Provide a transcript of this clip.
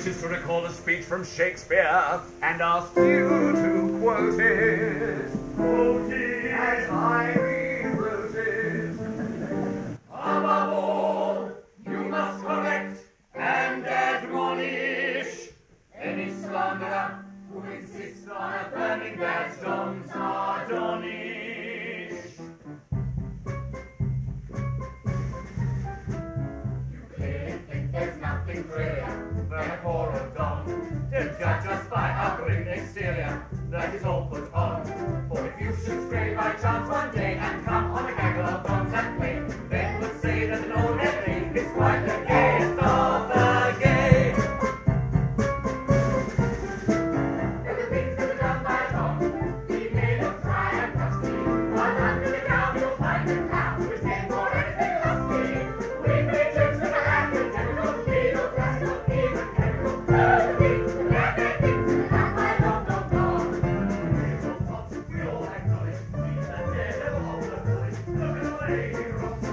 wishes to recall a speech from Shakespeare and asks you to quote it. Quote it as I rewrote it. Above all, you must correct and admonish any slanderer who insists on affirming that Johns are Donish. You clearly think there's nothing prettier than a core of Don, to judge us by our grim exterior. That is all put on. For if you should stray by chance one day and come on a gaggle of Dons and play, they would say that an old head lady is quite the gayest of the gay. If the things that are done by Don, he may look dry and rusty, but under the gown you'll find a clown who is game for anything lusty. We may jokes that are academical, legal, classical, even chemical. The things that are things that are done by Don. We all acknowledge he's a daredevil of the village. Look at the way he rocks.